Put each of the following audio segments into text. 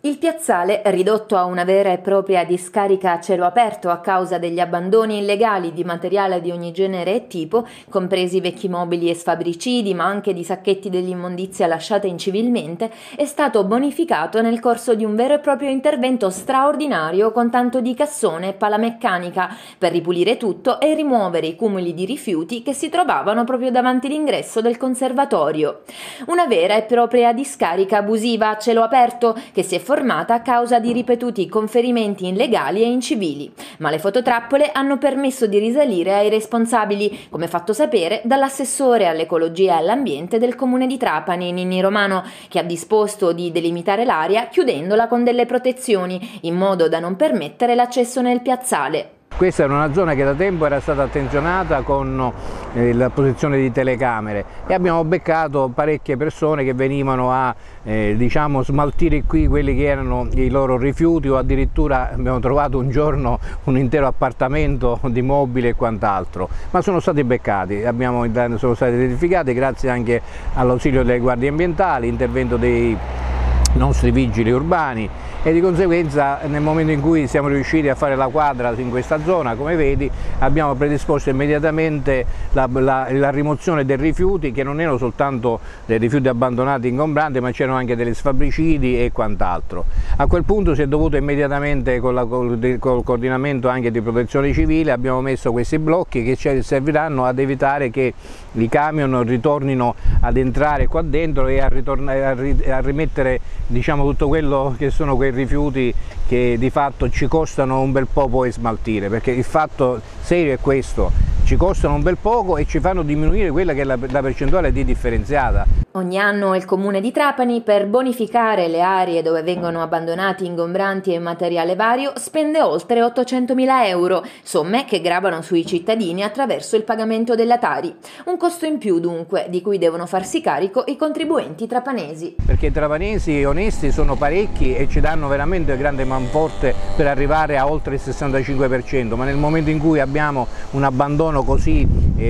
Il piazzale, ridotto a una vera e propria discarica a cielo aperto a causa degli abbandoni illegali di materiale di ogni genere e tipo, compresi vecchi mobili e sfabricidi, ma anche di sacchetti dell'immondizia lasciata incivilmente, è stato bonificato nel corso di un vero e proprio intervento straordinario con tanto di cassone e pala meccanica, per ripulire tutto e rimuovere i cumuli di rifiuti che si trovavano proprio davanti l'ingresso del conservatorio. Una vera e propria discarica abusiva a cielo aperto che si è formata a causa di ripetuti conferimenti illegali e incivili, ma le fototrappole hanno permesso di risalire ai responsabili, come fatto sapere dall'assessore all'ecologia e all'ambiente del comune di Trapani, Ninni Romano, che ha disposto di delimitare l'area chiudendola con delle protezioni, in modo da non permettere l'accesso nel piazzale. Questa era una zona che da tempo era stata attenzionata con la posizione di telecamere e abbiamo beccato parecchie persone che venivano a smaltire qui quelli che erano i loro rifiuti, o addirittura abbiamo trovato un giorno un intero appartamento di mobili e quant'altro, ma sono stati beccati, sono stati identificati grazie anche all'ausilio delle guardie ambientali, intervento dei nostri vigili urbani, e di conseguenza nel momento in cui siamo riusciti a fare la quadra in questa zona, come vedi, abbiamo predisposto immediatamente la rimozione dei rifiuti, che non erano soltanto dei rifiuti abbandonati ingombranti, ma c'erano anche degli sfabricidi e quant'altro. A quel punto si è dovuto immediatamente, col coordinamento anche di protezione civile, abbiamo messo questi blocchi che ci serviranno ad evitare che i camion ritornino ad entrare qua dentro e a rimettere tutto quello che sono quei rifiuti che di fatto ci costano un bel po' poi smaltire, perché il fatto serio è questo: ci costano un bel poco e ci fanno diminuire quella che è la percentuale di differenziata. Ogni anno il comune di Trapani, per bonificare le aree dove vengono abbandonati ingombranti e materiale vario, spende oltre 800.000 euro, somme che gravano sui cittadini attraverso il pagamento della Tari. Un costo in più dunque, di cui devono farsi carico i contribuenti trapanesi. Perché i trapanesi onesti sono parecchi e ci danno veramente grande manforte per arrivare a oltre il 65%, ma nel momento in cui abbiamo un abbandono così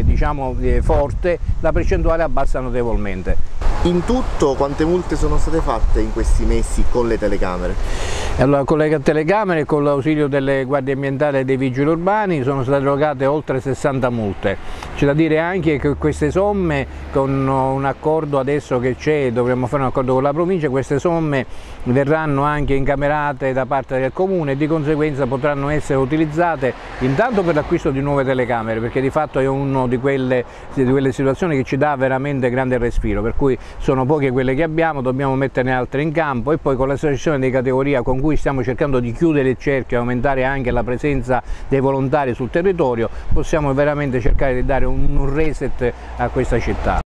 forte, la percentuale abbassa notevolmente. In tutto quante multe sono state fatte in questi mesi con le telecamere? Allora, con le telecamere e con l'ausilio delle guardie ambientali e dei vigili urbani sono state erogate oltre 60 multe. C'è da dire anche che queste somme, con un accordo adesso che c'è, dovremmo fare un accordo con la provincia, queste somme verranno anche incamerate da parte del comune e di conseguenza potranno essere utilizzate intanto per l'acquisto di nuove telecamere, perché di fatto è una di quelle situazioni che ci dà veramente grande respiro, per cui sono poche quelle che abbiamo, dobbiamo metterne altre in campo, e poi con l'associazione di categoria con cui stiamo cercando di chiudere il cerchio e aumentare anche la presenza dei volontari sul territorio, possiamo veramente cercare di dare un reset a questa città.